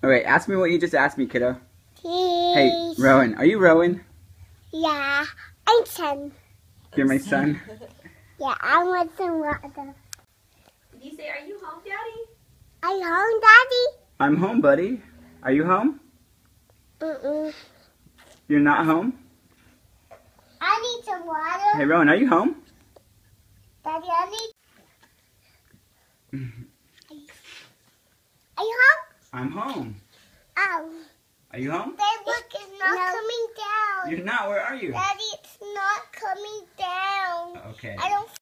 Alright, ask me what you just asked me, kiddo. Cheese. Hey, Rowan. Are you Rowan? Yeah, I'm son. You're my son? Yeah, I want some water. Did you say, are you home, Daddy? Are you home, Daddy? I'm home, buddy. Are you home? Mm-mm. You're not home? I need some water. Hey, Rowan, are you home? Daddy, I need... Are you home? I'm home. Oh. Are you home? That look is not coming down. You're not. Where are you? Daddy, it's not coming down. Okay. I don't